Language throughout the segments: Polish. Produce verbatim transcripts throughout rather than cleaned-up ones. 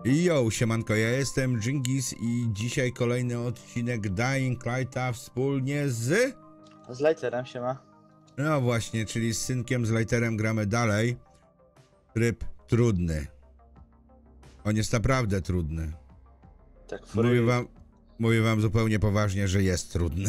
Yo, siemanko, ja jestem Dżingis i dzisiaj kolejny odcinek Dying Lighta wspólnie z... Z Lighterem siema. No właśnie, czyli z synkiem, z Lighterem gramy dalej. Tryb trudny. On jest naprawdę trudny. Tak, for Mówię wam, mówię wam zupełnie poważnie, że jest trudny.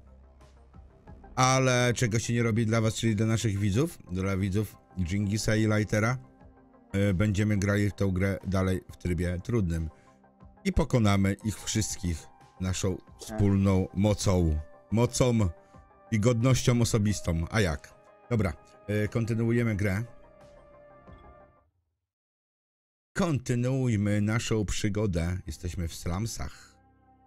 Ale czego się nie robi dla was, czyli dla naszych widzów, dla widzów Dżingisa i Lightera, będziemy grali w tą grę dalej w trybie trudnym i pokonamy ich wszystkich naszą wspólną mocą, mocą i godnością osobistą. A jak? Dobra, kontynuujemy grę. Kontynuujmy naszą przygodę. Jesteśmy w slumsach.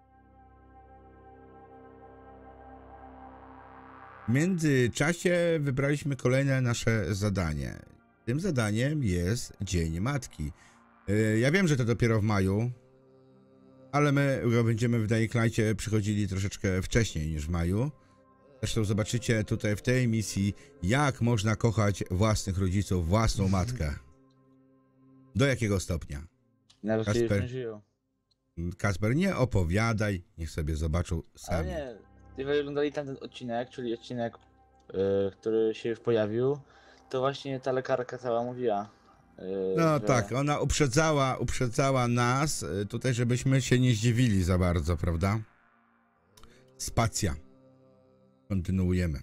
W międzyczasie wybraliśmy kolejne nasze zadanie. Tym zadaniem jest Dzień Matki. Yy, ja wiem, że to dopiero w maju, ale my będziemy w Dying Lightie przychodzili troszeczkę wcześniej niż w maju. Zresztą zobaczycie tutaj w tej misji, jak można kochać własnych rodziców, własną matkę. Do jakiego stopnia? Nawet Kasper, nie żyją. Kasper, nie opowiadaj, niech sobie zobaczą sami. Ale nie, jeżeli oglądali tamten odcinek, czyli odcinek, yy, który się już pojawił, to właśnie ta lekarka cała mówiła. Yy, No że... tak, ona uprzedzała, uprzedzała nas y, tutaj, żebyśmy się nie zdziwili za bardzo, prawda? Spacja. Kontynuujemy.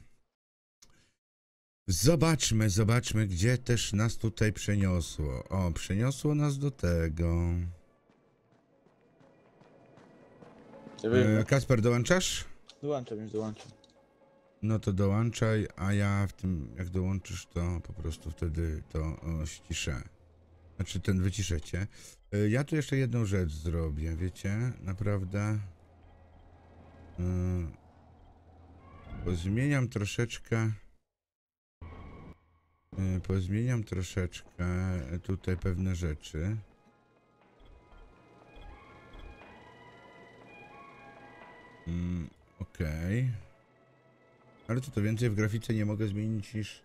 Zobaczmy, zobaczmy, gdzie też nas tutaj przeniosło. O, przeniosło nas do tego. Żeby... E, Kasper, dołączasz? Dołączam, już dołączam. No to dołączaj, a ja w tym, jak dołączysz, to po prostu wtedy to o, ściszę. Znaczy, ten wyciszę cię. E, ja tu jeszcze jedną rzecz zrobię, wiecie? Naprawdę. E, pozmieniam troszeczkę. E, pozmieniam troszeczkę tutaj pewne rzeczy. Mm, Okej. Okay. Ale co to więcej w grafice nie mogę zmienić niż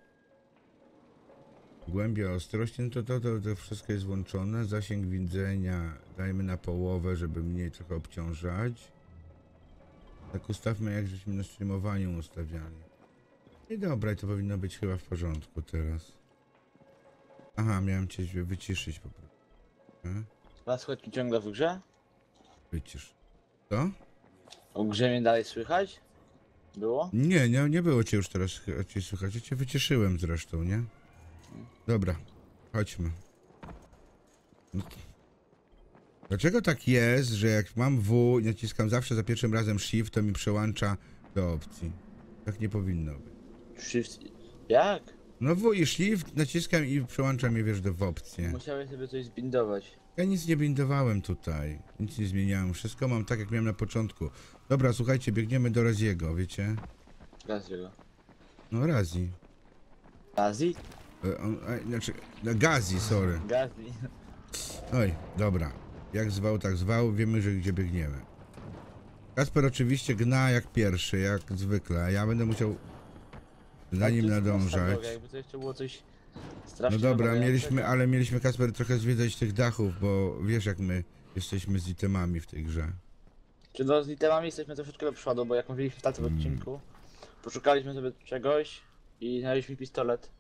głębia ostrości, no to to, to to wszystko jest włączone. Zasięg widzenia dajmy na połowę, żeby mniej trochę obciążać. Tak ustawmy, jak żeśmy na streamowaniu ustawiali. I dobra, to powinno być chyba w porządku teraz. Aha, miałem cię wyciszyć po prostu. E? Was słychać mi ciągle w grze? Wycisz. Co? O grze mnie dalej słychać? Było? Nie, nie, nie było cię już teraz cię słychać. Ja cię wyciszyłem zresztą, nie? Dobra, chodźmy. No to... Dlaczego tak jest, że jak mam W, naciskam zawsze za pierwszym razem Shift, to mi przełącza do opcji? Tak nie powinno być. Shift... Jak? No W i Shift naciskam i przełącza mnie, wiesz, do w opcję. Musiałeś sobie coś zbindować. Ja nic nie bindowałem tutaj. Nic nie zmieniałem. Wszystko mam tak, jak miałem na początku. Dobra, słuchajcie, biegniemy do Raziego, wiecie? Gaziego. No, Razi. Gazi? E, on, e, znaczy, no, Gazi, sorry. Gazi. Oj, dobra. Jak zwał, tak zwał. Wiemy, że gdzie biegniemy. Kasper oczywiście gna jak pierwszy, jak zwykle. A ja będę musiał za nim nadążać. Jakby to jeszcze było coś No strasznie dobra, mieliśmy, ale mieliśmy, Kasper, trochę zwiedzać tych dachów, bo wiesz, jak my jesteśmy z itemami w tej grze. Czy do z itemami jesteśmy troszeczkę do przodu, bo jak mówiliśmy w takim Mm. odcinku, poszukaliśmy sobie czegoś i znaleźliśmy pistolet.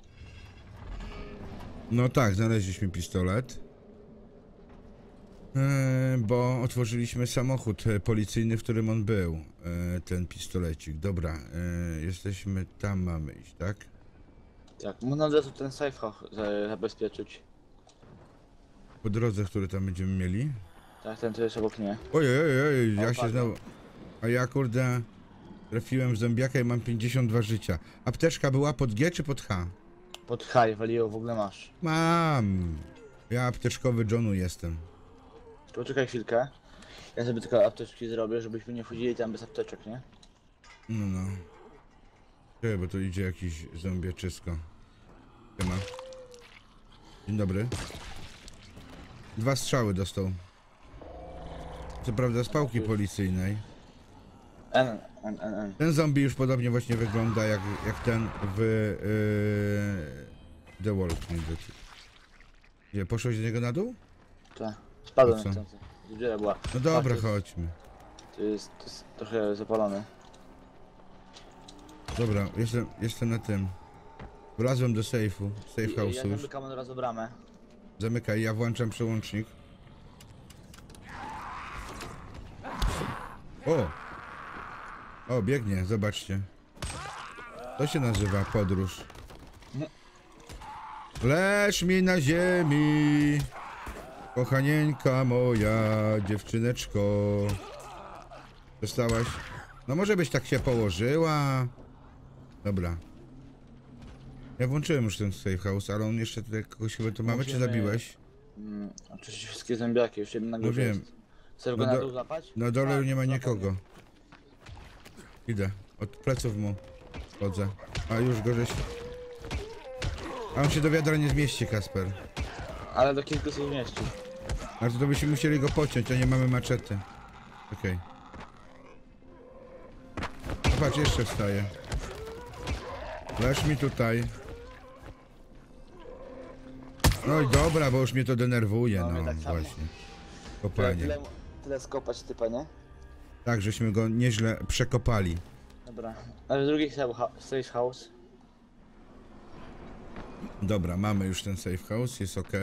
No tak, znaleźliśmy pistolet. E, bo otworzyliśmy samochód e, policyjny, w którym on był. E, ten pistolecik. Dobra, e, jesteśmy tam, mamy iść, tak? Tak, można od razu ten safe zabezpieczyć. Po drodze, które tam będziemy mieli. Tak, ten tu jest obok mnie. Ojej, ojej, ojej, ja O, się padło. znowu... A ja, kurde, trafiłem w zombiaka i mam pięćdziesiąt dwa życia. Apteczka była pod G czy pod H? Pod high waliło, w ogóle masz. Mam. Ja apteczkowy Johnu jestem. Poczekaj chwilkę. Ja sobie tylko apteczki zrobię, żebyśmy nie wchodzili tam bez apteczek, nie? No, no. Czekaj, bo tu idzie jakiś zombiaczysko. Siema. Dzień dobry. Dwa strzały dostał. Co prawda z pałki policyjnej. N, N, N, N. Ten zombie już podobnie właśnie wygląda jak, jak ten w yy, The Walking Dead. Gdzie, poszłeś do niego na dół? Tak. Spadłem Po co? niechcący. Dziura była. No dobra, Patrz, to jest- chodźmy. To jest, to jest trochę zapalone. Dobra, jestem, jestem na tym. Wlazłem do sejfu, safe I- Ja house'u już. zamykam od razu bramę. Zamykaj, ja włączam przełącznik. O! O, biegnie, zobaczcie. To się nazywa podróż. Leż mi na ziemi, kochanieńka moja, dziewczyneczko. Dostałaś? No może byś tak się położyła. Dobra. Ja włączyłem już ten safe house, ale on jeszcze tutaj kogoś chyba tu mamy, czy Musimy- zabiłeś? Mm, oczywiście wszystkie zębiaki, już jeden na No górze wiem. jest. Chcesz No go na do- dół złapać? Na dole Tak, nie ma złapał nikogo. mnie. Idę. Od pleców mu chodzę. A już go żeś... A on się do wiadra nie zmieści, Kasper. Ale do kilku się zmieści. Ale to byśmy musieli go pociąć, a nie mamy maczety. Okej. No patrz, jeszcze wstaje. Leż mi tutaj. No i dobra, bo już mnie to denerwuje, No, no mnie tak samo. właśnie. Tyle, Kopanie. tyle, tyle skopać typa, nie? Tak, żeśmy go nieźle przekopali. Dobra. Ale drugi safe house. Dobra, mamy już ten safe house, jest ok.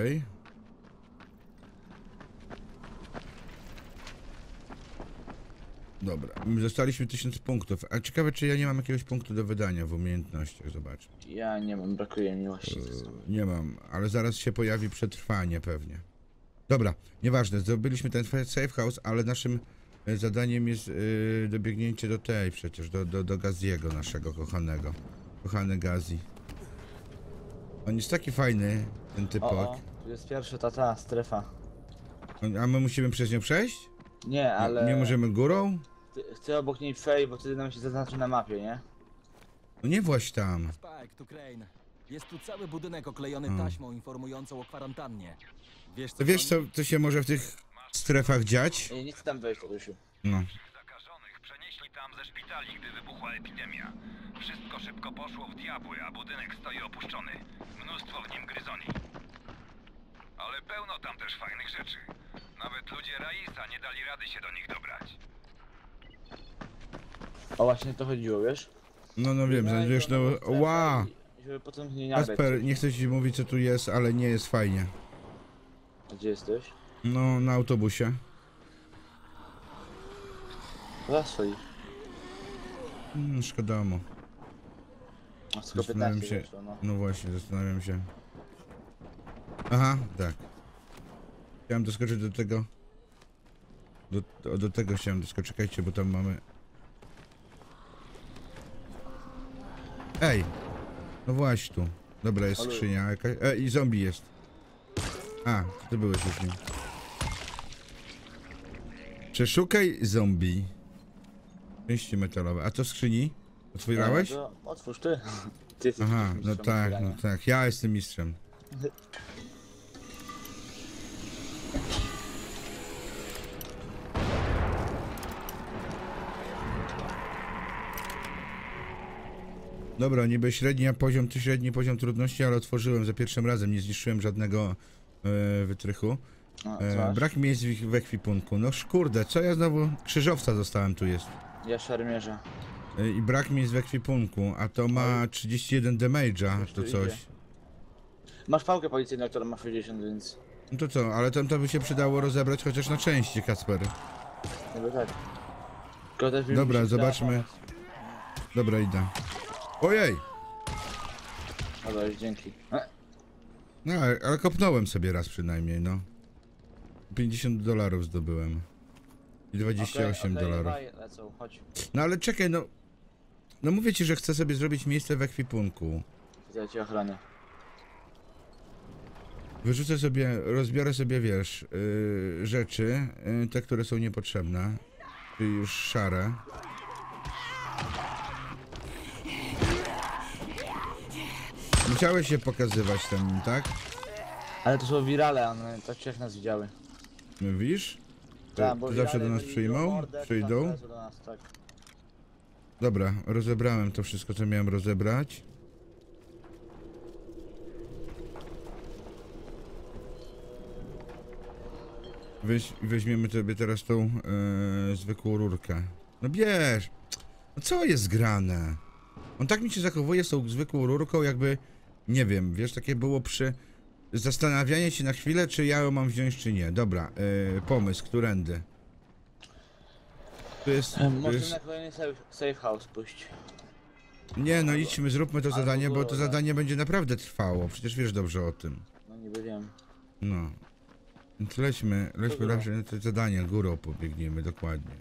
Dobra, my dostaliśmy tysiąc punktów. A ciekawe, czy ja nie mam jakiegoś punktu do wydania w umiejętnościach, zobacz. Ja nie mam, brakuje mi właśnie. Nie mam, ale zaraz się pojawi przetrwanie pewnie. Dobra, nieważne, zrobiliśmy ten safe house, ale naszym e, zadaniem jest yy, dobiegnięcie do tej przecież, do, do, do Gaziego naszego kochanego. Kochany Gazi. On jest taki fajny, ten O, typok. o, tu jest pierwsza ta, ta strefa. On- A my musimy przez nią przejść? Nie, ale... Nie możemy górą? Ty- Chcę obok niej przejść, bo wtedy nam się zaznaczy na mapie, nie? No nie właź tam. Spike, tu Crane. Jest tu cały budynek oklejony Hmm. taśmą informującą o kwarantannie. Wiesz co? To wiesz to co, co się może w tych strefach dziać? Ja nie chcę tam wejść, Tadusiu. No. Zakażonych przenieśli tam ze szpitali, gdy wybuchła epidemia. Wszystko szybko poszło w diabły, a budynek stoi opuszczony. Mnóstwo w nim gryzoni. Ale pełno tam też fajnych rzeczy. Nawet ludzie Raisa nie dali rady się do nich dobrać. O, właśnie to chodziło, wiesz? No, no wiem, znajdujesz no... Ła! Żeby potem nie nagrać. Kasper, nie chcę ci mówić co tu jest, ale nie jest fajnie. Gdzie jesteś? No, na autobusie. Zaswoi. Hmm, szkoda mu. A tylko Zastanawiam piętnaście się... zeszło, no. No właśnie, zastanawiam się. Aha, tak. Chciałem doskoczyć do tego... Do, do, do tego chciałem doskoczyć, czekajcie, bo tam mamy... Ej! No właśnie tu. Dobra, jest Ale- skrzynia jakaś... E, i zombie jest. A, to ty byłeś już nim. Przeszukaj zombie. Części metalowe. A to w skrzyni? Otwierałeś? No, to otwórz ty. Ty jesteś Aha, no mistrzem tak, no otwierania. tak. Ja jestem mistrzem. Dobra, niby średnia poziom, ty średni poziom trudności, ale otworzyłem za pierwszym razem, nie zniszczyłem żadnego e, wytrychu. No, co E, masz? brak miejsc w, w ekwipunku. No kurde, co ja znowu... Krzyżowca dostałem tu jest. Ja szermierza. E, I brak miejsc w ekwipunku, a to ma trzydzieści jeden damage'a, Coś to tu coś. idzie. Masz pałkę policyjną, która ma sześćdziesiąt, więc... No to co, ale tam to by się przydało rozebrać chociaż na części, Kacper. Niby tak. Tylko też mi Dobra, się przydała zobaczmy. pomoc. Dobra, idę. Ojej! Dobra, już dzięki. E, No, ale ale kopnąłem sobie raz przynajmniej, no. pięćdziesiąt dolarów zdobyłem. I dwadzieścia osiem okej, okej, dolarów. dawaj, lecą, chodź. No ale czekaj, no... No mówię ci, że chcę sobie zrobić miejsce w ekwipunku. Ja cię ochronię. Wyrzucę sobie, rozbiorę sobie, wiesz, yy, rzeczy, yy, te, które są niepotrzebne. Czyli już szare. Musiałeś się pokazywać tam, tak? Ale to są wirale, one tak jak nas widziały. Mówisz? Tak, bo to zawsze do wirale nas byli przyjmą? mordę, to Przyjdą? zawsze do nas, tak. Dobra, rozebrałem to wszystko, co miałem rozebrać. Weź, weźmiemy sobie teraz tą e, zwykłą rurkę. No bierz! No co jest grane? On tak mi się zachowuje z tą zwykłą rurką, jakby... Nie wiem, wiesz, takie było przy... Zastanawianie się na chwilę, czy ja ją mam wziąć, czy nie. Dobra, e, pomysł, którędy? Tu jest... Tu Można jest... na kolejny safe, safe house pójść. Nie, no idźmy, zróbmy to Albo zadanie, bo to górę. zadanie będzie naprawdę trwało. Przecież wiesz dobrze o tym. No niby wiem. No. Więc lećmy, lećmy góra. raczej na to zadanie, górą pobiegniemy, dokładnie.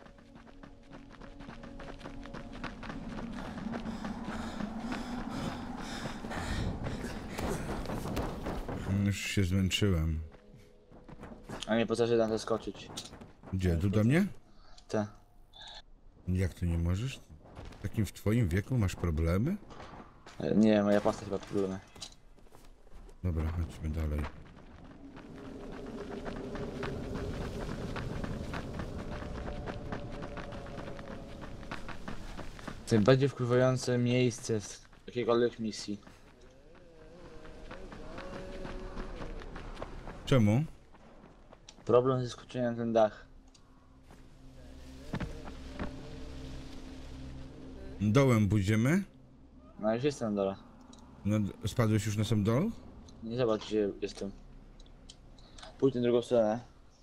Już się zmęczyłem. A nie potrafię na to skoczyć. Gdzie, tu do mnie? Te. Jak to nie możesz? W takim w twoim wieku masz problemy? E, Nie, moja postać chyba problemy. Dobra, chodźmy dalej. Tym bardziej wpływające miejsce w jakiejkolwiek misji. Czemu? Problem ze skoczeniem na ten dach. Dołem pójdziemy? No już jestem na dole. No, spadłeś już na sam dół? Nie zobacz gdzie jestem. Pójdź na drugą stronę.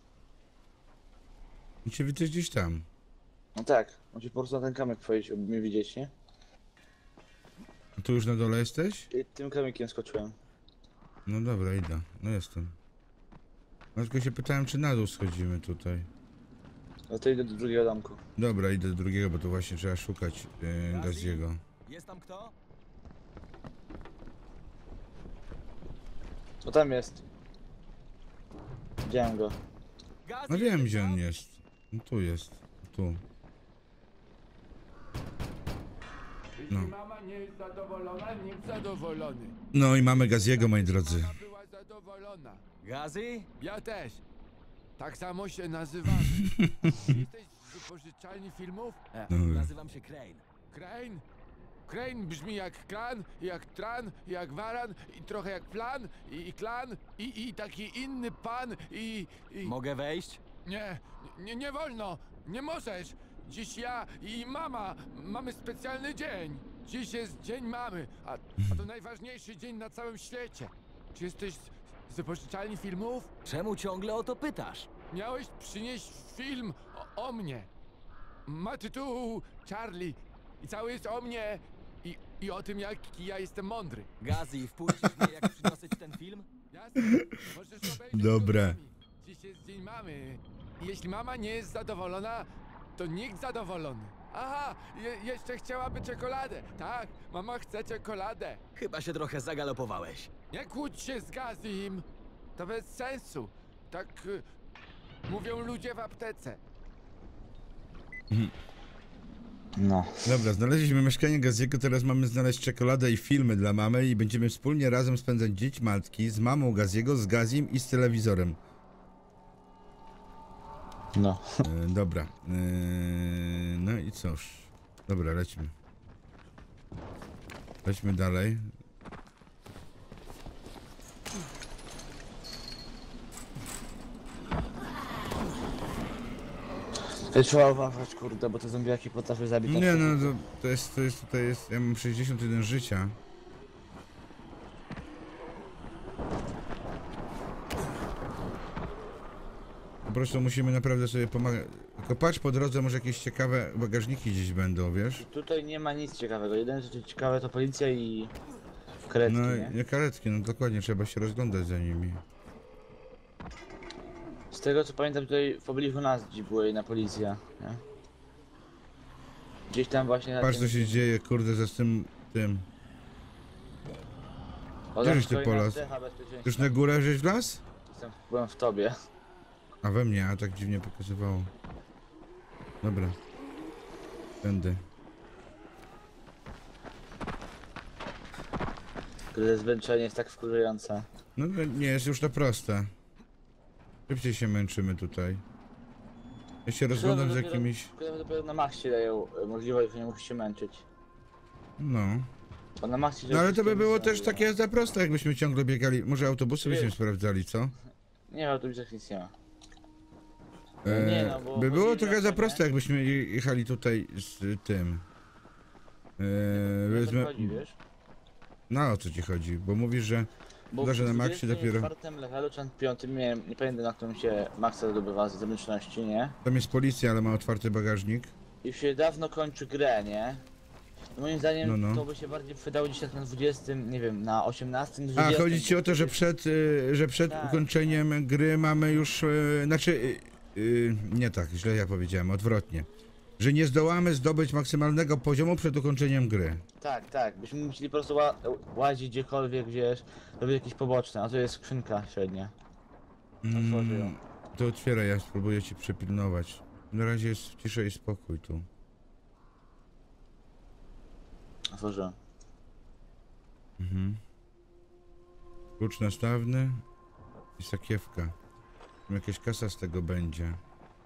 I cię widzę gdzieś tam. No tak, musisz po prostu na ten kamyk wejść, aby mnie widzieć, nie? A tu już na dole jesteś? I tym kamykiem skoczyłem. No dobra, idę. No jestem. No tylko się pytałem, czy na dół schodzimy tutaj. No to idę do drugiego domku. Dobra, idę do drugiego, bo tu właśnie trzeba szukać yy, Gaziego. Jest tam kto? Co tam jest? Widziałem go. Gazi, No wiem, jesteś gdzie on tam? jest. No tu jest. Tu. Jeśli No. mama nie jest zadowolona, nikt zadowolony. No i mamy Gaziego, moi drodzy. Mama była zadowolona. Gazi? Ja też. Tak samo się nazywamy. Jesteś z wypożyczalni filmów? E, No. nazywam się Crane. Crane? Crane brzmi jak klan, jak tran, jak waran i trochę jak plan i, i klan i, i taki inny pan i, i... Mogę wejść? Nie, nie, nie wolno, nie możesz. Dziś ja i mama mamy specjalny dzień. Dziś jest dzień mamy, a, a to najważniejszy dzień na całym świecie. Czy jesteś z, z wypożyczalni filmów? Czemu ciągle o to pytasz? Miałeś przynieść film o, o mnie. Ma tytuł Charlie i cały jest o mnie i, i o tym, jaki ja jestem mądry. Gazi, wpuścisz mnie, jak przyniosę ci ten film? Jasne, możesz obejrzeć Dobre. go z nami. Dziś jest dzień mamy. I jeśli mama nie jest zadowolona, to nikt zadowolony. Aha, je, jeszcze chciałaby czekoladę. Tak, mama chce czekoladę. Chyba się trochę zagalopowałeś. Nie kłóć się z Gazim. To bez sensu. Tak y, mówią ludzie w aptece. No. Dobra, znaleźliśmy mieszkanie Gaziego, teraz mamy znaleźć czekoladę i filmy dla mamy i będziemy wspólnie razem spędzać dzień matki z mamą Gaziego, z Gazim i z telewizorem. No. E, dobra. E, no i cóż. Dobra, lećmy. Lećmy dalej. To trzeba uważać, kurde, bo te zombiaki potrafią zabić. na Nie przykład. no, to, to jest, to jest, tutaj jest, ja mam sześćdziesiąt jeden życia. Po prostu musimy naprawdę sobie pomagać. Tylko patrz po drodze, może jakieś ciekawe bagażniki gdzieś będą, wiesz? Tutaj nie ma nic ciekawego. Jedyne co ciekawe to policja i karetki, No nie? nie karetki, no dokładnie, trzeba się rozglądać za nimi. Z tego co pamiętam tutaj w pobliżu nas gdzieś była jedna policja, nie? Gdzieś tam właśnie na Patrz co tym... się dzieje, kurde, za z tym, tym. O, tam Gdzieś ty stoi polas? na strecha bezpieczeństwa. Już na górę żeś wlazł? Jestem, byłem w tobie. A we mnie, a tak dziwnie pokazywało. Dobra. Tędy. Kurde, zmęczenie jest tak wkurzające. No to nie jest już to proste. Szybciej się męczymy tutaj. Ja się rozglądam z Dopiero- jakimiś... Dopiero, dopiero na Maxie dają e, możliwość, że nie musisz się męczyć. No. Bo na Maxie... No ale to by wszystkie było misje też robią. takie za proste, jakbyśmy ciągle biegali. Może autobusy byśmy Wiesz. sprawdzali, co? Nie, w autobusach nic nie ma. E, Nie no, bo by było chodzi trochę o za to, prosto, nie? jakbyśmy je- jechali tutaj z tym. E, Nie powiedzmy, chodzi, wiesz? no o co ci chodzi? Bo mówisz, że Bo Chyba, że na w maksie dopiero- dwudziestym czwartym levelu, czy na piątym, nie, wiem, nie pamiętam na którym się maksa zdobywa z zręczności, nie? tam jest policja, ale ma otwarty bagażnik. Już się dawno kończy grę, nie? Moim zdaniem No, no. to by się bardziej przydało gdzieś tak na dwudziestym, nie wiem, na osiemnastym, A, dwudziestym. chodzi ci o to, że przed, y, że przed Tak, ukończeniem gry mamy już, y, znaczy, y, y, nie tak, źle ja powiedziałem, odwrotnie. Że nie zdołamy zdobyć maksymalnego poziomu przed ukończeniem gry. Tak, tak, byśmy musieli po prostu ła łazić gdziekolwiek, wiesz, robić jakieś poboczne, a to jest skrzynka średnia. Otworzę ją. Mm, to otwieraj, ja spróbuję ci przepilnować. Na razie jest cisza i spokój tu. Otworzyłem. Mhm. Klucz nastawny i sakiewka. Tam jakaś kasa z tego będzie.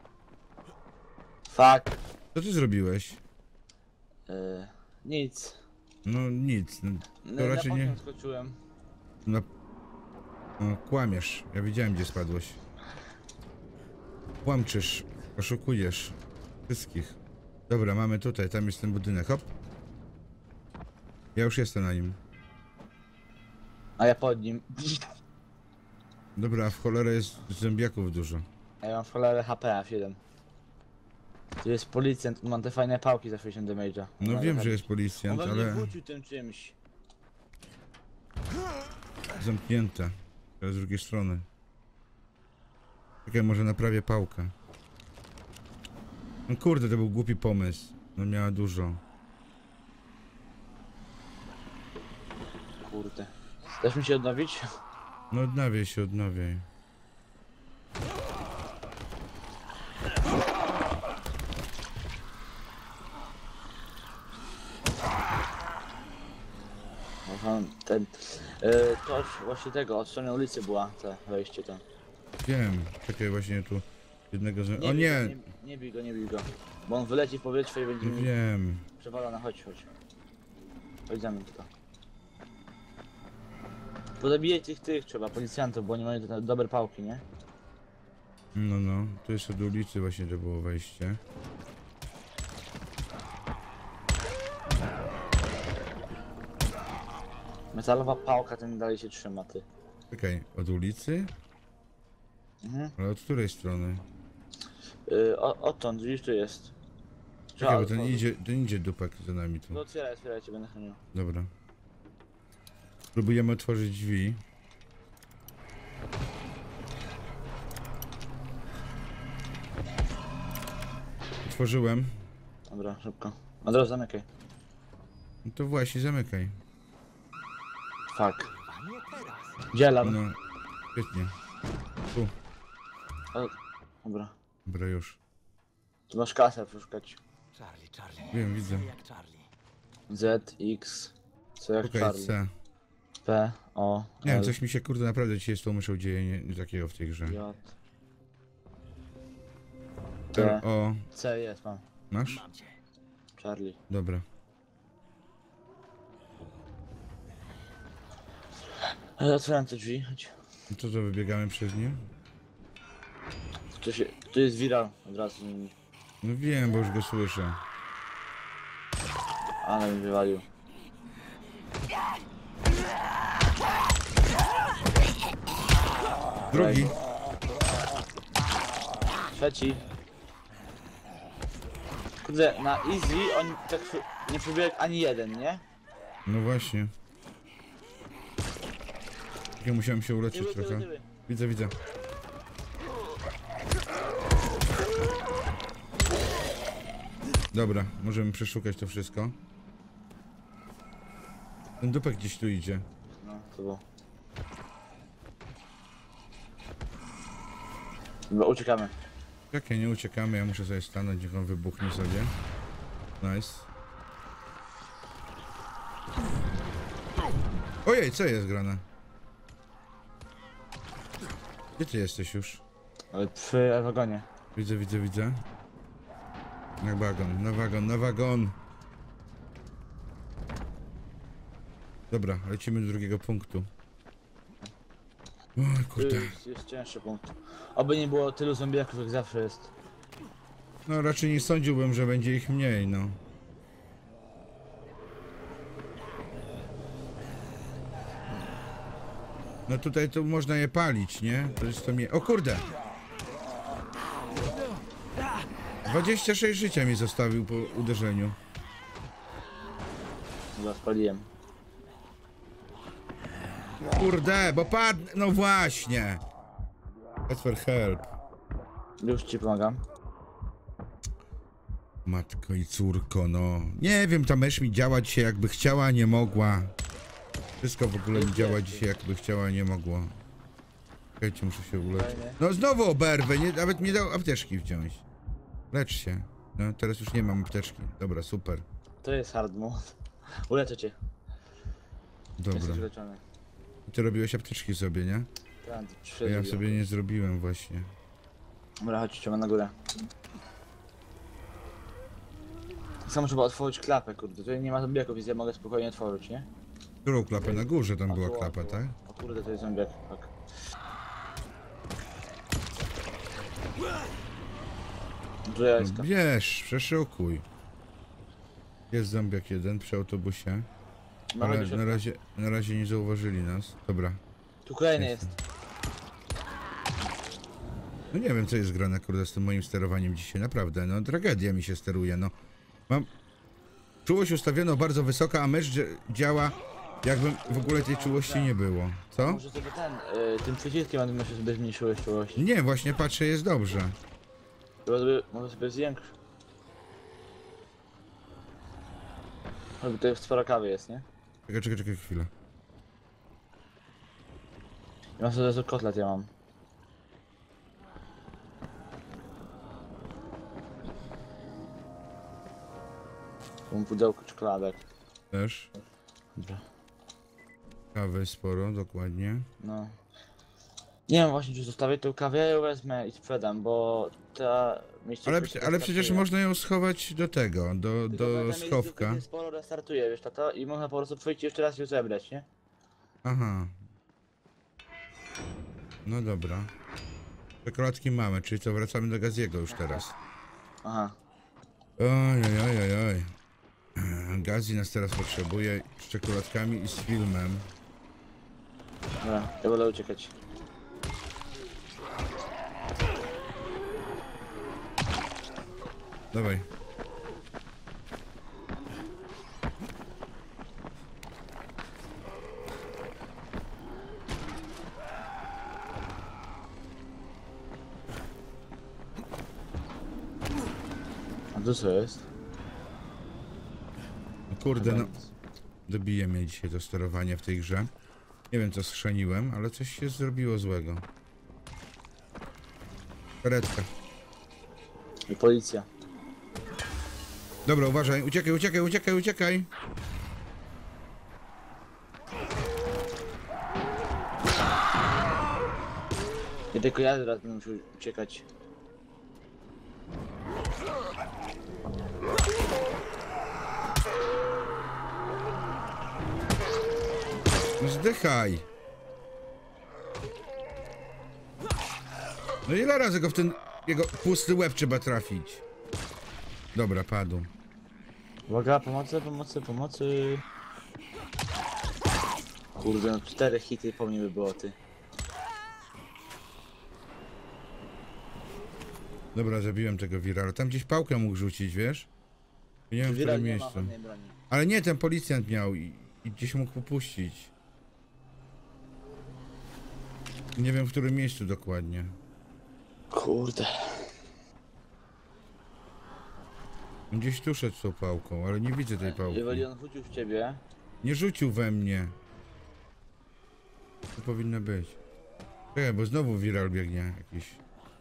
Fuck. Co ty zrobiłeś? Yy, nic. No nic, no, No, to na raczej nie... pociąg skoczyłem. No, no, kłamiesz. Ja widziałem, gdzie spadłeś. Kłamczysz, oszukujesz wszystkich. Dobra, mamy tutaj, tam jest ten budynek, hop. Ja już jestem na nim. A ja pod nim. Dobra, a w cholerę jest zębiaków dużo. A ja mam w cholerę H P F jeden. Tu jest policjant, mam te fajne pałki za sześćdziesiąt damage'a. No No, wiem, tak. że jest On policjant, we mnie ale wrócił tym czymś. zamknięte. Teraz z drugiej strony. Czekaj, może naprawię pałkę. No kurde, to był głupi pomysł. No miała dużo. Kurde. Dasz mi się odnowić? No odnawiaj się, odnawiaj. Aha, ten... Yy, to właśnie tego, od strony ulicy była to wejście tam. Wiem, czekaj właśnie tu jednego z... O bij nie! Go, nie, nie bij go, nie bij go. Bo on wyleci w powietrze i będzie mi Wiem. przewalony. Chodź, chodź. Chodź za mną tylko. Pozabijać tych, tych trzeba, policjantów, bo oni mają te dobre pałki, nie? No, no. Tu jest od ulicy właśnie to było wejście. Metalowa pałka, ten dalej się trzyma, ty. Czekaj, od ulicy? Mhm. Ale od której strony? Yy, o, odtąd, gdzieś tu jest. Czekaj, bo ten otworzyć. idzie, ten idzie dupek za nami tu. No otwieraj, otwieraj, cię będę chronił. Dobra. Próbujemy otworzyć drzwi. Otworzyłem. Dobra, szybko. Od razu zamykaj. No to właśnie, zamykaj. Fuck. Gdzie alarm? No, świetnie. Tu. O, dobra. Dobra, już. Tu masz kasę przeszukać. Charlie, Charlie. Wiem, widzę. Jak Charlie. Z, X, C jak Szukaj Charlie. C. P, O, Nie wiem, L, coś mi się kurde naprawdę dzisiaj z tą myszą dzieje nie, nie takiego w tej grze. J, R, T, O. C jest, mam. Masz? Mam cię. Charlie. Dobra. Ale otwieram te drzwi, chodź. I co, to wybiegamy przez nie? Tu, się, tu jest viral od razu. No wiem, bo już go słyszę. Ale mi wywalił. Drugi. Trzeci. Kurde, na easy on tak przy- nie przebiegł ani jeden, nie? No właśnie. Ja musiałem się Tyły, uleczyć tyły, trochę. tyły. Widzę, widzę. Dobra, możemy przeszukać to wszystko. Ten dupek gdzieś tu idzie. No, to było. Dobra, uciekamy. Czekaj, nie uciekamy, ja muszę sobie stanąć, niech on wybuchnie sobie. Nice. Ojej, co jest grane? Gdzie ty jesteś już? Ale przy wagonie. Widzę, widzę, widzę. Na wagon, na wagon, na wagon. Dobra, lecimy do drugiego punktu. O Tu kurde. jest, jest cięższy punkt. Oby nie było tylu zombiaków, jak zawsze jest. No raczej nie sądziłbym, że będzie ich mniej, no. No tutaj to można je palić, nie? To jest to mnie... O kurde! dwadzieścia sześć życia mi zostawił po uderzeniu. Chyba spaliłem. Kurde, bo padł... No właśnie! That's for help. Już ci pomagam. Matko i córko, no. Nie wiem, ta mysz mi działa dzisiaj jakby chciała, nie mogła. Wszystko w ogóle mi działa dzisiaj jakby chciała, nie mogła. Czekajcie, muszę się uleczyć. No znowu oberwę, nie, nawet nie dał apteczki wziąć. Lecz się. No teraz już nie mam apteczki. Dobra, super. To jest hard mode. Uleczę cię. Jesteś Dobra. uleczony. Ty robiłeś apteczki sobie, nie? Tak, To ja sobie nie zrobiłem właśnie. Dobra, chodź, ciągle na górę. Tak samo trzeba otworzyć klapę, kurde. Tutaj nie ma zombiaków, więc ja mogę spokojnie otworzyć, nie? Którą klapę? Na górze tam A była tu, a klapa, tu. tak? O kurde, to jest zombiak, tak. Duża jajska. No, bierz, przeszukuj. Jest zombiak jeden przy autobusie. Mamy Ale do środka. na razie, na razie nie zauważyli nas. Dobra. Tu kolejny jest. No nie wiem, co jest grane, kurde, z tym moim sterowaniem dzisiaj, naprawdę, no tragedia mi się steruje, no. Mam czułość ustawioną bardzo wysoka, a mysz dzia- działa, jakby w ogóle tej czułości nie było. Co? Może sobie ten, y, tym przyciskiem on myślę sobie zmniejszyłeś czułość. Nie, właśnie patrzę, jest dobrze. Chyba sobie, może sobie zwiększ. Albo to jest sporo kawy jest, nie? Czekaj, czekaj, czekaj chwilę. Ja mam sobie kotlet, ja mam. Tu mam pudełko czekoladek. Też. Dobra. Kawy sporo, dokładnie. No. Nie wiem właśnie, czy zostawię tą kawę, ja ją wezmę i sprzedam, bo ta miejsce... Ale, prze- ale przecież można ją schować do tego, do, do schowka. Sporo restartuje, wiesz, tato, i można po prostu przyjść i jeszcze raz ją zebrać, nie? Aha. No dobra. Czekoladki mamy, czyli co, wracamy do Gaziego już teraz. Aha. Oj, oj, oj, oj, oj. Gazi nas teraz potrzebuje z czekoladkami i z filmem. Dobra, ja wolę uciekać. Dawaj. A to co jest? No kurde, no. Dobije mnie dzisiaj to sterowanie w tej grze. Nie wiem, co schrzeniłem, ale coś się zrobiło złego. Karetka. I policja. Dobra, uważaj, uciekaj, uciekaj, uciekaj, uciekaj. Ja tylko ja teraz będę musiał uciekać. No zdychaj. No ile razy go w ten jego pusty łeb trzeba trafić? Dobra, padł. Uwaga, pomocy, pomocy, pomocy. Kurde, no cztery hity po mnie by było, ty. Dobra, zabiłem tego wirala. Tam gdzieś pałkę mógł rzucić, wiesz? Nie wiem, w Wiral którym nie ma miejscu. żadnej broni. Ale nie, ten policjant miał i, i gdzieś mógł popuścić. Nie wiem, w którym miejscu dokładnie. Kurde. Gdzieś tu szedł z tą pałką, ale nie widzę tej pałki. Jeżeli on rzucił w ciebie, Nie rzucił we mnie. To powinno być. Czekaj, bo znowu viral biegnie jakiś.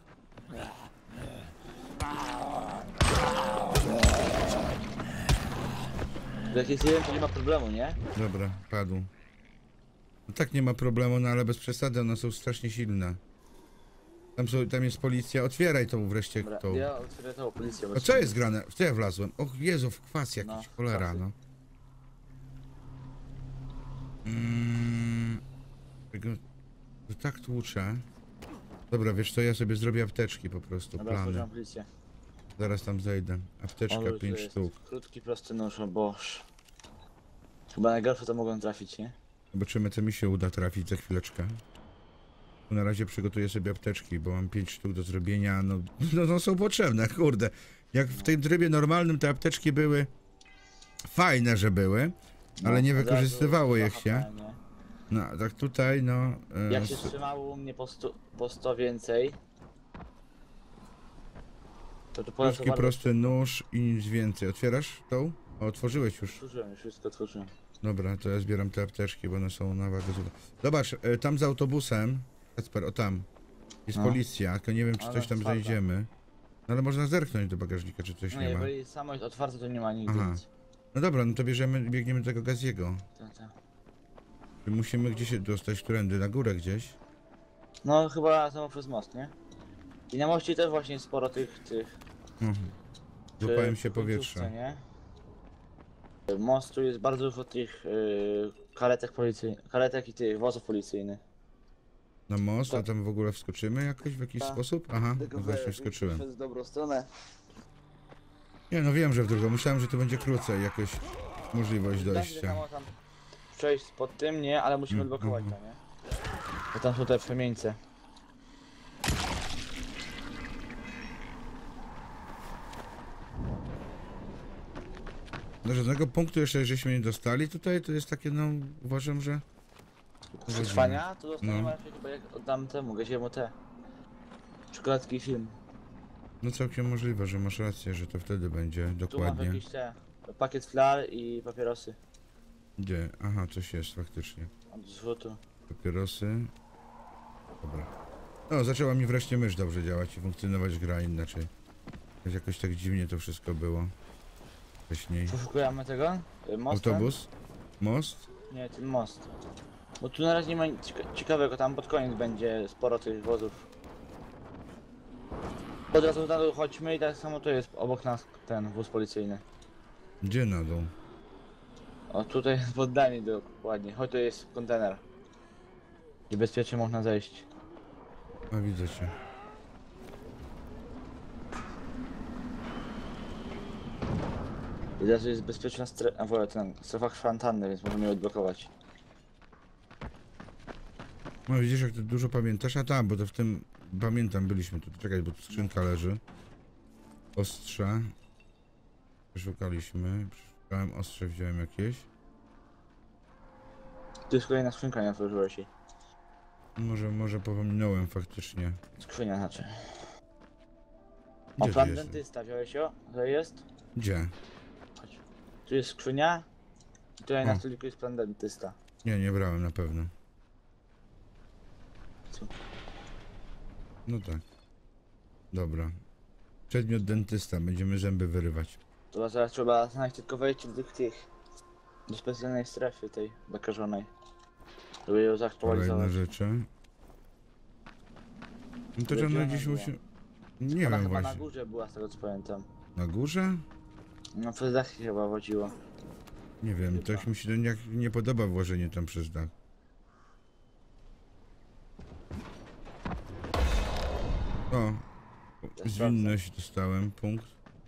to jak jest jeden, to nie ma problemu, nie? Dobra, padł. No tak nie ma problemu, no ale bez przesady, one są strasznie silne. Tam, są, tam jest policja, otwieraj tą wreszcie Dobra, tą. ja otwierę tą policję. A co jest grane? W co ja wlazłem? Och Jezu, w kwas jakiś, No, cholera, kwasy. no. Mm, tego- To tak tłuczę. Dobra, wiesz co, ja sobie zrobię apteczki po prostu, Dobra, plany. otworzyłem policję. Zaraz tam zejdę. Apteczka O, tu pięć jest sztuk. Krótki, prosty nóż, o boż. Chyba najgorsze to mogą trafić, nie? Zobaczymy, co mi się uda trafić za chwileczkę. Na razie przygotuję sobie apteczki, bo mam pięć sztuk do zrobienia. No, no, no są potrzebne, kurde. Jak w tym trybie normalnym te apteczki były fajne, że były, ale No, nie od razu wykorzystywało ich dwa się. H P, nie? No, tak tutaj, no... e, Jak się s- trzymało u mnie po sto, po sto więcej, to to polecam Krótki, bardzo. prosty nóż i nic więcej. Otwierasz tą? O, otworzyłeś już. Otworzyłem, już wszystko otworzyłem. Dobra, to ja zbieram te apteczki, bo one są na wagę złota. Zobacz, e, tam za autobusem, Kasper, o tam, jest No. policja, tylko nie wiem, czy Ale coś tam otwarta. znajdziemy. No ale można zerknąć do bagażnika, czy coś No nie ma. jeżeli samo jest otwarte, to nie ma nigdy Aha. nic. No dobra, no to bierzemy, biegniemy do tego Gaziego. Tak, tak. Musimy gdzieś się dostać, którędy, na górę gdzieś. No chyba samo przez most, nie? I na moście też właśnie sporo tych, tych... Mhm. przy Złapałem się końcówce, powietrza. nie? Mostu jest bardzo dużo tych yy, karetek policyjnych, karetek i tych wozów policyjnych. Na most, a Tak. tam w ogóle wskoczymy jakoś w jakiś Tak. sposób? Aha, Tylko no we- właśnie wskoczyłem. w dobrą stronę. Nie, no wiem, że w drugą. Myślałem, że to będzie krócej jakoś możliwość Będzie dojścia. samo tam przejść pod tym, nie? Ale musimy Mm, odblokować to, mhm. nie? Bo tam są te przemieńce. Do żadnego punktu jeszcze żeśmy nie dostali tutaj, to jest takie, no, uważam, że... Przetrwania, to dostaniemy No. raczej chyba jak oddam temu, gaziemu te czekoladki i film. No całkiem możliwe, że masz rację, że to wtedy będzie Tu mam dokładnie. jakieś te, pakiet flar i papierosy Gdzie? Aha, coś jest faktycznie. od zrzutu. Papierosy. Dobra. No, zaczęła mi wreszcie mysz dobrze działać i funkcjonować gra inaczej. Jakoś tak dziwnie to wszystko było. Wcześniej. Poszukujemy tego? Y, Mostem? Autobus? Most? Nie, ten most. Bo tu na razie nie ma nic cieka- ciekawego, tam pod koniec będzie sporo tych wozów. Od razu na dół chodźmy i tak samo tu jest obok nas ten wóz policyjny. Gdzie na dół? O, tutaj jest w oddaniu dokładnie. Chodź, to jest kontener. I bezpiecznie można zejść. A widzę cię. I teraz jest bezpieczna strefa, w ogóle ten, strefa kwarantanny, więc możemy ją odblokować. No widzisz, jak ty dużo pamiętasz? A tam, bo to w tym... Pamiętam, byliśmy tu. Czekaj, bo tu skrzynka leży. Ostrze. Przeszukaliśmy. Przeszukałem ostrze, wziąłem jakieś. Tu jest kolejna skrzynka, nie otworzyłeś jej. Może, może pominąłem faktycznie. Skrzynia znaczy. O, Gdzie ty plan jesteś? dentysta, wziąłeś ją? To jest? Gdzie? Chodź. Tu jest skrzynia. I tutaj na O. stoliku jest plan dentysta. Nie, nie brałem na pewno. Co? No tak. Dobra. Przedmiot dentysta, będziemy zęby wyrywać. To zaraz trzeba znaleźć tylko wejście do tych, tych do specjalnej strefy tej zakażonej. Żeby ją Kolejne zaktualizować. rzeczy. No to Gdzie żadne ona gdzieś była? musi... Nie Ona wiem chyba na właśnie. górze była z tego co pamiętam. Na górze? No przez dach się chyba wodziło. Nie wiem, to Chyba. mi się jak nie podoba włożenie tam przez dach. O, Ja zwinność dostałem, punkt.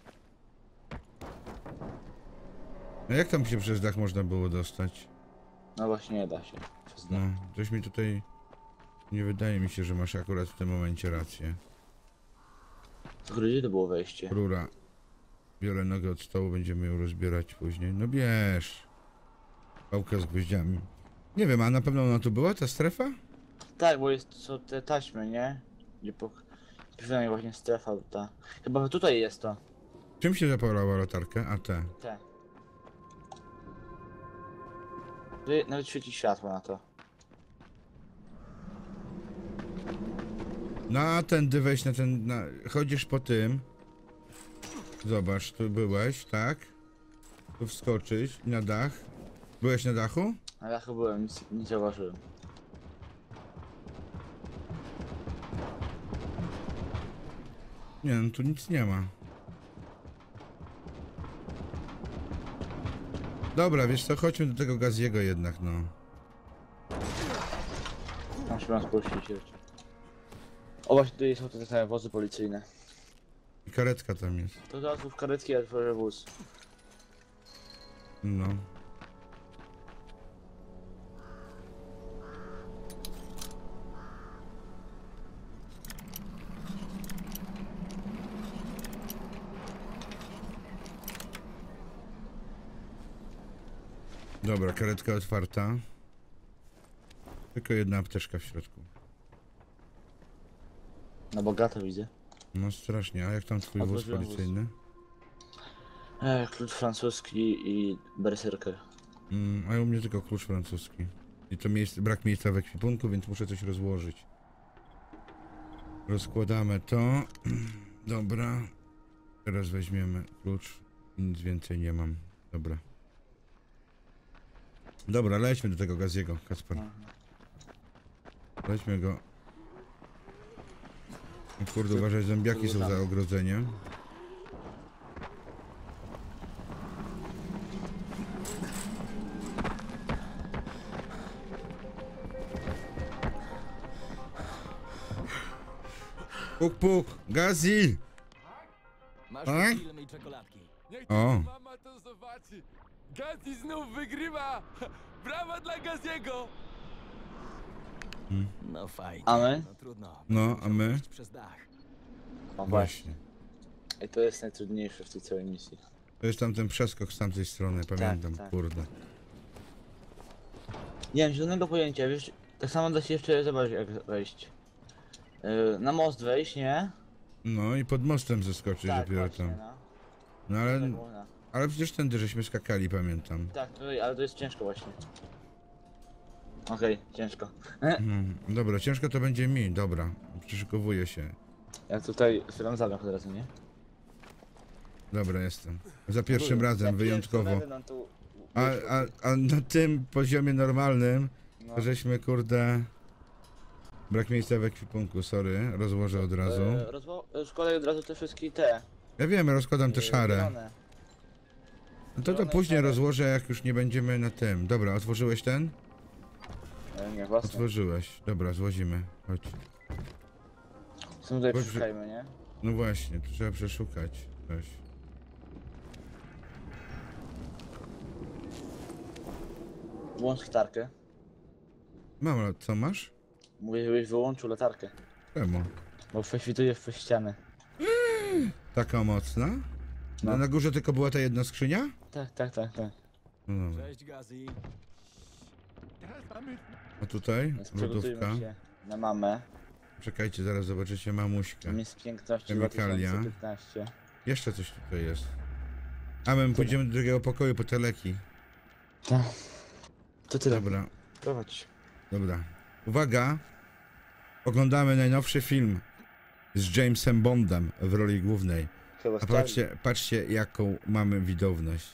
A jak tam się przez dach można było dostać? No właśnie nie da się przez dach. No, coś mi tutaj... Nie wydaje mi się, że masz akurat w tym momencie rację. To gdzie to było wejście? Rura. Biorę nogę od stołu, będziemy ją rozbierać później. No bierz. Pałkę z gwoździami. Nie wiem, a na pewno ona tu była, ta strefa? Tak, bo jest, są te taśmy, nie? Gdzie po... Przynajmniej właśnie strefa ta. Chyba tutaj jest to. Czym się zapalała latarkę? A te. Te. Tu nawet świeci światło na to. Na tędy weź na ten... Na... Chodzisz po tym. Zobacz, tu byłeś, tak? Tu wskoczyć i na dach. Byłeś na dachu? A ja chyba byłem, nic nie zauważyłem. Nie, no tu nic nie ma. Dobra, wiesz co, chodźmy do tego Gaziego jednak, no. Masz. Musimy nas puścić jeszcze. O właśnie, tutaj są te same wozy policyjne. I karetka tam jest. To zaraz w karetki, a otworzę wóz. No. Dobra, karetka otwarta. Tylko jedna apteczka w środku. Na bogato widzę. No strasznie, a jak tam twój wóz Odłożyłem policyjny? E, klucz francuski i berserker. Mm, a u mnie tylko klucz francuski. I to miejsce, brak miejsca w ekwipunku, więc muszę coś rozłożyć. Rozkładamy to. Dobra. Teraz weźmiemy klucz. Nic więcej nie mam. Dobra. Dobra, lećmy do tego Gaziego, Kacper. Lećmy go. O kurde, uważaj, zębiaki są za ogrodzeniem. Puk, puk, Gazi! Masz Tak? film i czekoladki. Niech O. tylko mama to zobaczy. Gazi znów wygrywa. Brawa dla Gaziego. No fajnie. A my? No trudno. No, a my? Iść przez dach. O właśnie. Właśnie. I to jest najtrudniejsze w tej całej misji. To jest tam ten przeskok z tamtej strony, pamiętam, tak. kurde. Nie mam zielonego pojęcia, wiesz, tak samo da się jeszcze zobaczyć jak wejść. Yy, na most wejść, nie? No i pod mostem zeskoczyć dopiero właśnie, tam. no. No Tak ale, można. ale przecież tędy żeśmy skakali, pamiętam. Tak, to, ale to jest ciężko właśnie. Okej, ciężko. Mhm. Dobra, ciężko to będzie mi, dobra. Przyszykowuję się. Ja tutaj otwieram zamek od razu, nie? Dobra, jestem. Za pierwszym razem, wyjątkowo. Nam tu... A, a, a na tym poziomie normalnym, no. to żeśmy kurde... Brak miejsca w ekwipunku, sorry, rozłożę od razu. E, rozwo- e, Szkolej od razu te wszystkie te. Ja wiem, rozkładam te e, szare. zielone. No to to zielone później szare. rozłożę, jak już nie będziemy na tym. Dobra, otworzyłeś ten? E, nie, własne. Otworzyłeś. Dobra, złozimy. Chodź. Są tutaj Chodź, przeszukajmy, nie? No właśnie, tu trzeba przeszukać coś. Włącz latarkę. Mam, ale co masz? Mówię, żebyś wyłączył latarkę. Czemu? Bo prześwituje w ściany. Taka mocna? No. No. Na górze tylko była ta jedna skrzynia? Tak, tak, tak, tak. No dobra. Cześć Gazi. Teraz mamy... A tutaj? Więc Lodówka. przygotujmy się na mamę. Czekajcie, zaraz zobaczycie mamuśkę. Miss Piękności Chemikalia. dwa tysiące piętnaście. Jeszcze coś tutaj jest. A my pójdziemy do drugiego pokoju po te leki. Tak. To tyle. Dobra, Prowadź. dobra. Uwaga! Oglądamy najnowszy film z Jamesem Bondem w roli głównej. Chyba A patrzcie, patrzcie jaką mamy widowność.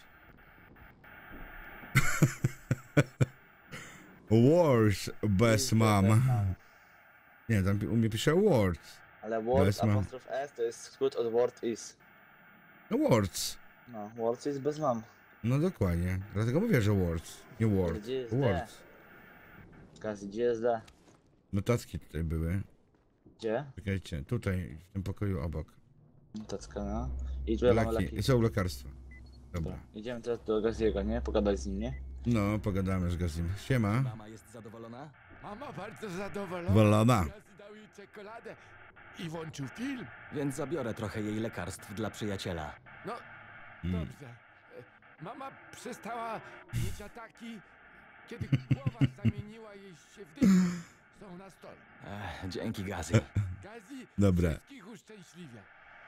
Wars bez mam. Nie, tam u mnie pisze Words. Ale word Bez mam. apostrof S to jest skrót od word is. No Words. No, word is bez mam. No dokładnie. Dlatego mówię, że Words. Nie Word. Gdzie jest Words. Gazi, gdzie jest D? Notatki tutaj były. Gdzie? Czekajcie, tutaj, w tym pokoju obok. Notacka, no. I tutaj mamy Leki. leki. Są lekarstwa. Dobra. Dobra. Idziemy teraz do Gaziego, nie? Pogadać z nim, nie? No, pogadamy z Gazim. Siema. Mama jest zadowolona? Mama bardzo zadowolona. Wolona. Gazi dał jej czekoladę i włączył film. Więc zabiorę trochę jej lekarstw dla przyjaciela. No, Mm. dobrze. E, Mama przestała mieć ataki, kiedy głowa zamieniła jej się w dym. Są na stole. Ech, dzięki Gazi. Gazi Dobra. wszystkich uszczęśliwia.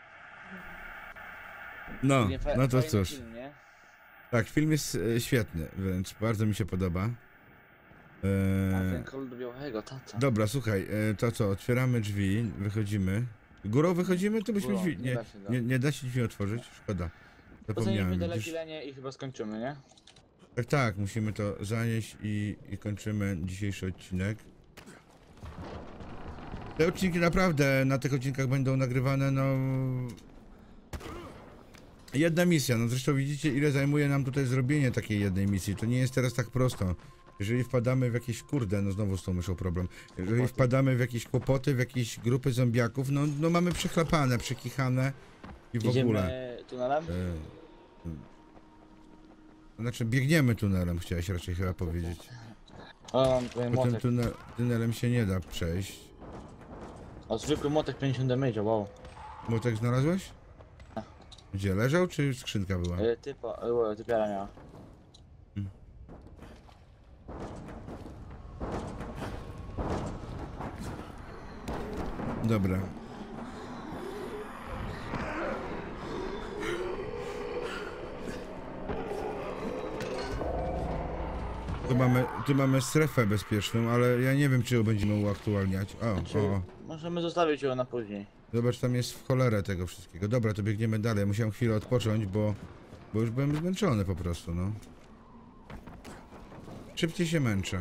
No, Nie, fa- no to fajny cóż. Film, nie? Tak, film jest e, świetny, wręcz bardzo mi się podoba. A E, ten kolor do białego, tata. dobra, słuchaj, e, to co, otwieramy drzwi, wychodzimy. Górą wychodzimy, to byśmy Górą, drzwi... nie Nie, da się, da. nie, nie da się drzwi otworzyć? Szkoda. Zapomniałem. Poznajmy te leki Widzisz? lenie i chyba skończymy, nie? Tak, tak, musimy to zanieść i, i kończymy dzisiejszy odcinek. Te odcinki naprawdę, na tych odcinkach będą nagrywane, no... Jedna misja, no zresztą widzicie ile zajmuje nam tutaj zrobienie takiej jednej misji. To nie jest teraz tak prosto. Jeżeli wpadamy w jakieś, kurde, no znowu z tą myszą problem. Jeżeli wpadamy w jakieś kłopoty, w jakieś grupy zombiaków, no, no mamy przechlapane, przekichane i w ogóle. Idziemy tunelem? E, znaczy biegniemy tunelem, chciałeś raczej chyba powiedzieć. O, mam tutaj Bo tym młotek. tunel, tunelem się nie da przejść. O, zwykły młotek pięćdziesiąt damage, wow. Młotek znalazłeś? Tak. Gdzie, leżał czy skrzynka była? Y, typa, y, typiara miała. Dobra. Tu mamy, tu mamy strefę bezpieczną, ale ja nie wiem, czy ją będziemy uaktualniać. O, Czy o, o. możemy zostawić ją na później. Zobacz, tam jest w cholerę tego wszystkiego. Dobra, to biegniemy dalej. Musiałem chwilę odpocząć, bo, bo już byłem zmęczony po prostu, no. Szybciej się męczę.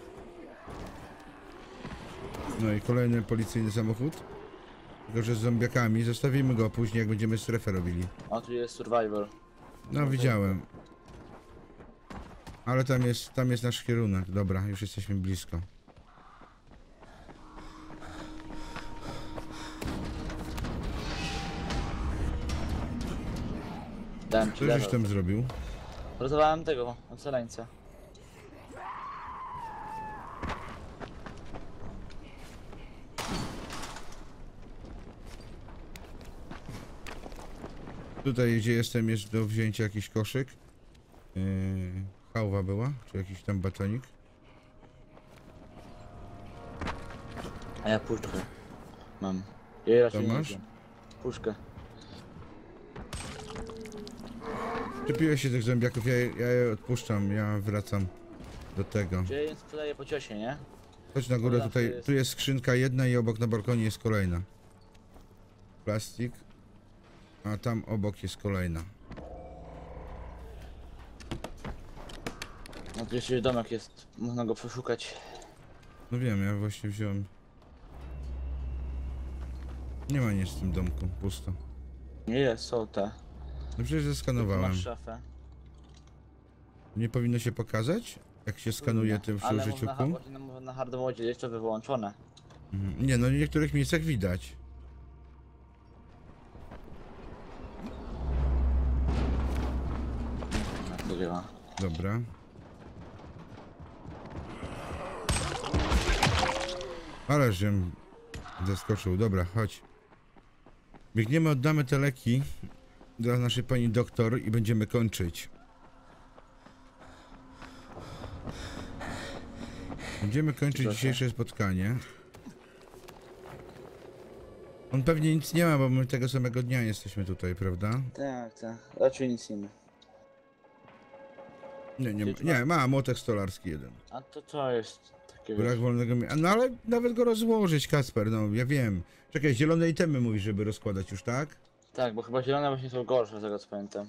No i kolejny policyjny samochód. Tylko, że z zombiakami. Zostawimy go później, jak będziemy strefę robili. O, tu jest survivor. No, widziałem. Ale tam jest, tam jest nasz kierunek. Dobra, już jesteśmy blisko. Dałem ci Co żeś level. tam zrobił? Ratowałem tego, ocaleńca. Tutaj, gdzie jestem, jest do wzięcia jakiś koszyk. Yy, chałwa była, czy jakiś tam batonik. A ja puszkę mam. Jej raczej nie masz? wiem. Puszkę. Czepiłeś się tych zombiaków, ja, je- ja je odpuszczam, ja wracam do tego. Gdzie jeden sprzedaje po ciosie, nie? Chodź na górę, Zawsze tutaj, jest. tu jest skrzynka jedna i obok na balkonie jest kolejna. Plastik. A tam obok jest kolejna. No tu jeszcze domek jest, można go przeszukać. No wiem, ja właśnie wziąłem. Nie ma nic w tym domku, pusto. Nie jest, są te. No przecież zeskanowałem. Masz szafę. Nie powinno się pokazać? Jak się skanuje tym przy Ale użyciu można, kół? właśnie na, na hardmodzie jest to wyłączone. Mhm. Nie, no w niektórych miejscach widać. Dogrywa. Dobra. Ale żem zaskoczył. Dobra, chodź. Biegniemy, oddamy te leki dla naszej pani doktor i będziemy kończyć. Będziemy kończyć Proszę. dzisiejsze spotkanie. On pewnie nic nie ma, bo my tego samego dnia jesteśmy tutaj, prawda? Tak, tak. Raczej nic nie ma. Nie, nie, Gdzieś nie, ma młotek stolarski jeden. A to co jest takie Brak wiesz, wolnego miejsca. No ale nawet go rozłożyć, Kasper, no ja wiem. Czekaj, zielone itemy mówisz, żeby rozkładać już, tak? Tak, bo chyba zielone właśnie są gorsze, z tego co pamiętam.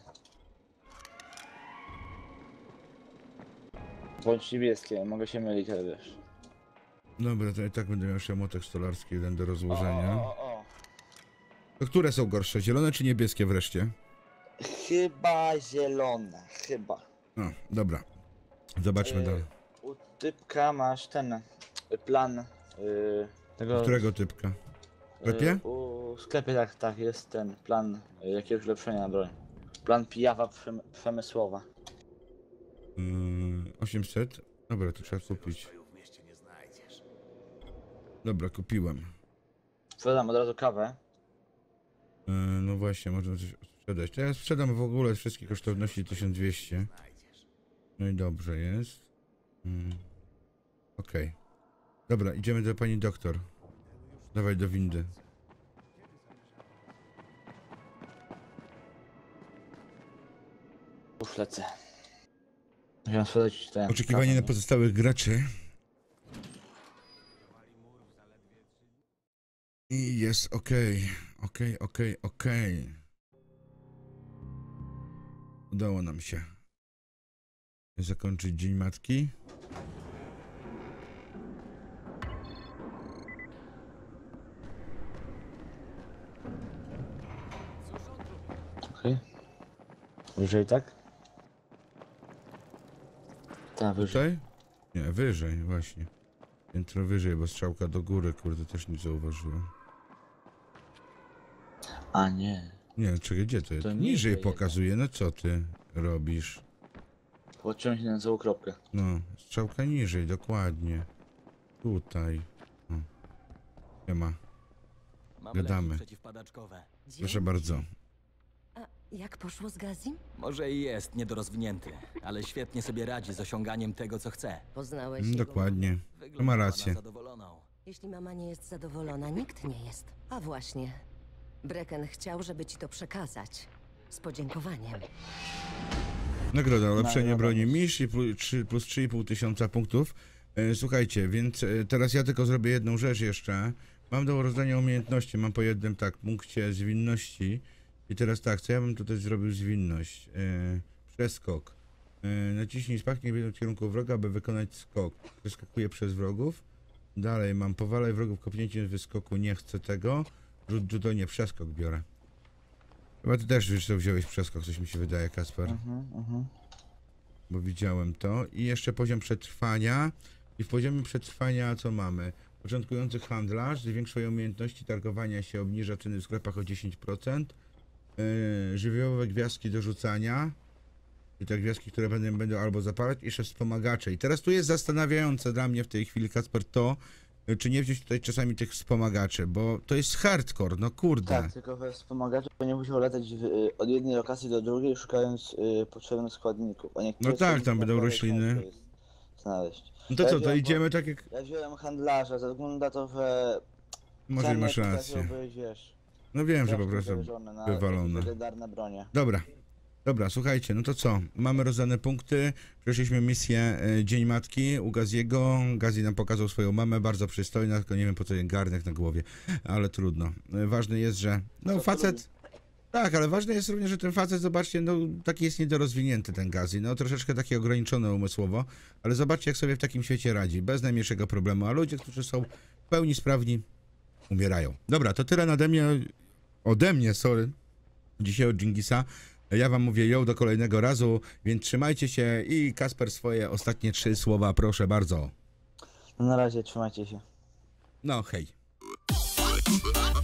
Bądź niebieskie, mogę się mylić, ale wiesz. Dobra, to i tak będę miał jeszcze młotek stolarski jeden do O, rozłożenia. o, o. To które są gorsze, zielone czy niebieskie wreszcie? Chyba zielone, chyba. No, dobra. Zobaczmy Yy, dalej. U typka masz ten y, plan y, tego... Którego typka? W sklepie? Y, u sklepie tak, tak, jest ten plan y, jakiegoś ulepszenia na broń. Plan pijawa przem przemysłowa. Yy, osiemset? Dobra, to trzeba kupić. Dobra, kupiłem. Sprzedam od razu kawę. Yy, no właśnie, można coś sprzedać. To ja sprzedam w ogóle wszystkie kosztowności tysiąc dwieście. No i dobrze jest. Yy. Okej. Okay. Dobra, idziemy do pani doktor. Dawaj do windy. Już lecę. Musiałem sprzedać ten... Oczekiwanie kawę, na nie? pozostałych graczy. I jest okej, okej, okej, okej. Udało nam się zakończyć Dzień Matki. Okej. Wyżej, tak? Tak, wyżej. Tutaj? Nie, wyżej, właśnie. Piętro wyżej, bo strzałka do góry, kurde, też nie zauważyłem. A nie. Nie, czekaj, gdzie to jest? To Niżej niżej pokazuje, no co ty robisz? Podciągnij na całą kropkę. No, strzałka niżej, dokładnie. Tutaj. O. Nie ma. Mamy Gadamy. leki przeciwpadaczkowe. Proszę bardzo. A jak poszło z Gazim? Może i jest niedorozwinięty, ale świetnie sobie radzi z osiąganiem tego, co chce. Poznałeś Mm, jego dokładnie. mamę? To ma Wyglądała rację. na zadowoloną. Jeśli mama nie jest zadowolona, nikt nie jest. A właśnie. Brecken chciał, żeby ci to przekazać. Z podziękowaniem. Nagroda, ulepszenie Nagroda broni jest. mistrz i plus, trzy, plus trzy i pół tysiąca punktów. E, słuchajcie, więc e, teraz ja tylko zrobię jedną rzecz jeszcze. Mam do rozdania umiejętności, mam po jednym tak punkcie zwinności. I teraz tak, co ja bym tutaj zrobił zwinność? E, przeskok. E, naciśnij spak, niech w kierunku wroga, aby wykonać skok. Przeskakuję przez wrogów. Dalej mam powalaj wrogów kopnięciem z wyskoku, nie chcę tego. Rzut judo, nie, przeskok biorę. Chyba ty też wiesz, co wziąłeś przeskok, coś mi się wydaje, Kasper. Mhm, mhm. Bo widziałem to. I jeszcze poziom przetrwania. I w poziomie przetrwania co mamy? Początkujący handlarz zwiększa umiejętności targowania się, obniża ceny w sklepach o dziesięć procent. Yy, żywiołowe gwiazdki do rzucania. I te gwiazdki, które będą, będą albo zapalać. I jeszcze wspomagacze. I teraz tu jest zastanawiające dla mnie w tej chwili, Kasper, to, yy, czy nie wziąć tutaj czasami tych wspomagaczy, bo to jest hardcore, no kurde. Tak, tylko we wspomagacze będzie musiał latać w, y, od jednej lokacji do drugiej, szukając y, potrzebnych składników. A niektóre No tak, składniki tam będą naprawdę rośliny. ciężko jest znaleźć. No to Ja co, to wziąłem- idziemy tak jak... Ja wziąłem handlarza, ze względu na to, że Może ceny masz potrafią rację. być, wiesz, No wiem, że po strasznie prostu... zawyżone na wywalone. jakieś legendarne bronie. Dobra. Dobra, słuchajcie, no to co? Mamy rozdane punkty. Przeszliśmy misję e, Dzień Matki u Gaziego. Gazi nam pokazał swoją mamę, bardzo przystojna, tylko nie wiem po co jej garnek na głowie, ale trudno. E, ważne jest, że no Co to facet... Tak, ale ważne jest również, że ten facet, zobaczcie, no taki jest niedorozwinięty ten Gazi, no troszeczkę taki ograniczony umysłowo, ale zobaczcie jak sobie w takim świecie radzi, bez najmniejszego problemu, a ludzie, którzy są w pełni sprawni, umierają. Dobra, to tyle nade mnie, ode mnie, sorry, dzisiaj od Dżingisa. Ja wam mówię ją do kolejnego razu, więc trzymajcie się i Kasper swoje ostatnie trzy słowa, proszę bardzo. No na razie, trzymajcie się. No hej.